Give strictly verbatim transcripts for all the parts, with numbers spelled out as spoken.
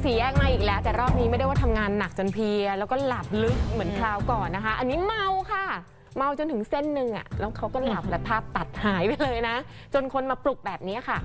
สี่แยกมาอีกแล้วแต่รอบนี้ไม่ได้ว่าทำงานหนักจนเพลียแล้วก็หลับลึกเหมือนคราวก่อนนะคะอันนี้เมาค่ะเมาจนถึงเส้นหนึ่งอ่ะแล้วเขาก็หลับและภาพตัดหายไปเลยนะจนคนมาปลุกแบบนี้ค่ะ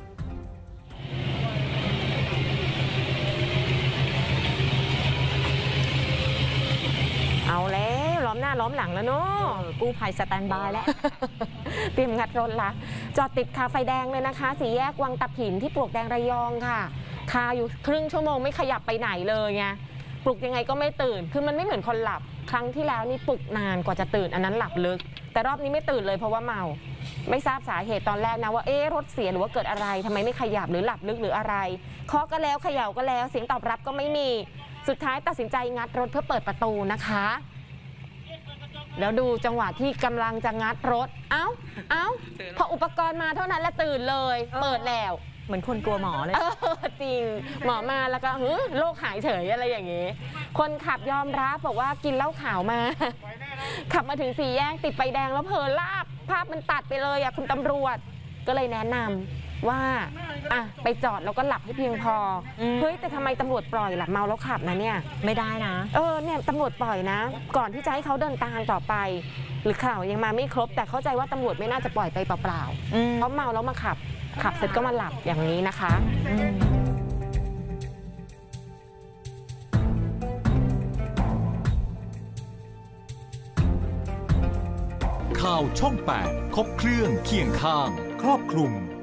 เอาแล้วล้อมหน้าล้อมหลังแล้วเนาะกู้ภัยสแตนบายแล้ว เตรียมงัดรถละจอดติดคาไฟแดงเลยนะคะสี่แยกวังตะผินที่ปลวกแดงระยองค่ะคาอยู่ครึ่งชั่วโมงไม่ขยับไปไหนเลยไงปลุกยังไงก็ไม่ตื่นคือมันไม่เหมือนคนหลับครั้งที่แล้วนี่ปลุกนานกว่าจะตื่นอันนั้นหลับลึกแต่รอบนี้ไม่ตื่นเลยเพราะว่าเมาไม่ทราบสาเหตุตอนแรกนะว่าเอ๊ะรถเสียหรือว่าเกิดอะไรทำไมไม่ขยับหรือหลับลึกหรืออะไรเคาะก็แล้วเขย่าก็แล้วเสียงตอบรับก็ไม่มีสุดท้ายตัดสินใจงัดรถเพื่อเปิดประตูนะคะแล้วดูจังหวะที่กำลังจะงัดรถเอ้าเอ้าพออุปกรณ์มาเท่านั้นแล้วตื่นเลยเปิดแล้วเหมือนคนกลัวหมอเลยจริงหมอมาแล้วก็โรคหายเฉยอะไรอย่างงี้คนขับยอมรับบอกว่ากินเหล้าขาวมาขับมาถึงสี่แยกติดไฟแดงแล้วเพลินลาบภาพมันตัดไปเลยอะคุณตำรวจก็เลยแนะนำว่าอ่ะไปจอดแล้วก็หลับให้เพียงพอเฮ้ยแต่ทำไมตำรวจปล่อยล่ะเมาแล้วขับนะเนี่ยไม่ได้นะเออเนี่ยตำรวจปล่อยนะก่อนที่จะให้เขาเดินทางต่อไปหรือข่าวยังมาไม่ครบแต่เข้าใจว่าตำรวจไม่น่าจะปล่อยไปเปล่าๆเพราะเมาแล้วมาขับขับเสร็จก็มาหลับอย่างนี้นะคะข่าวช่องแปดครบเครื่องเคียงข้างครอบคลุม